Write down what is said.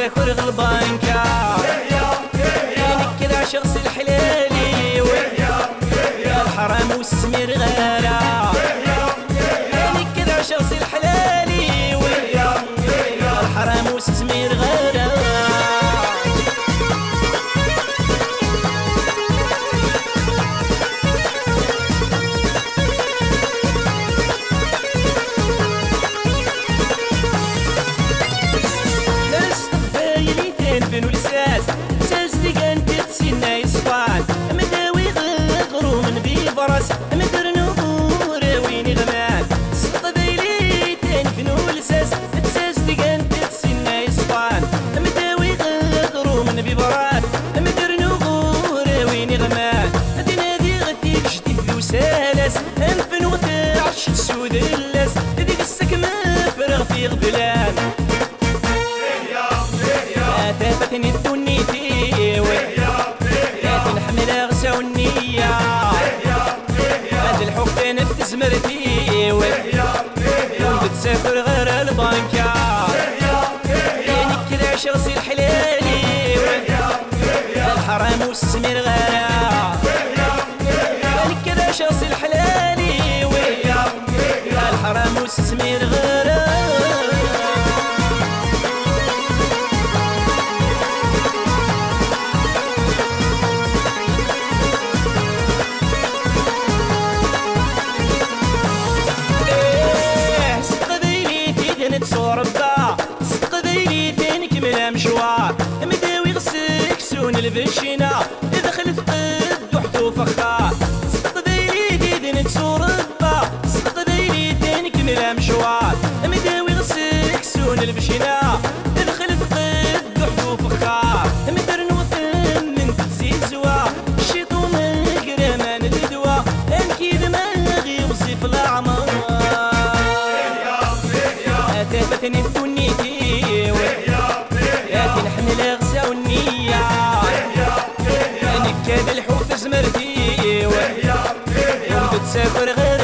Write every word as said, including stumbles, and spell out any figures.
تسافر غلبانكا يعني كذا شخص الحلالي الحرام والسمير غارة يعني كذا شخص الحلالي الحرام والسمير غارة ولساس ساس ديكان تتسينا يصفان مداوي غغرو من بيبرس مدر نور ويني غمان القبيلي تنفن ولساس ساس ديكان تتسينا يصفان مداوي غغرو من بيبرس مدر نور ويني غمان هادي نادي غدي جديد وسالس انفن وتعش السود اللاس هاديك السكمة فرغ في غبلان تافتني الدنيتي تنحمل غسا والنية هاد الحب نفس مرتي كنت تسافر غير البنكة يعني كذا شخصي الحلالي الحرام والسمير غارة يعني كذا شخصي الحلالي الحرام والسمير غارة صوربا قبيلي ثاني كمل مشوار مداوي غسك سون البشينا دخلت قد وحدو فخار قبيلي ديدن تصوربا قبيلي ثاني كمل مشوار مداوي غسك سون البشينا دخلت قد وحدو فخار مدر نوثن من تزيزوا الشيطون قرمان الدوا انكي دماغي وصيف الاعمار تافتني الدنيتي يا تنحمل غسا والنية نكاد الحوت زمرتي وانت تسافر غير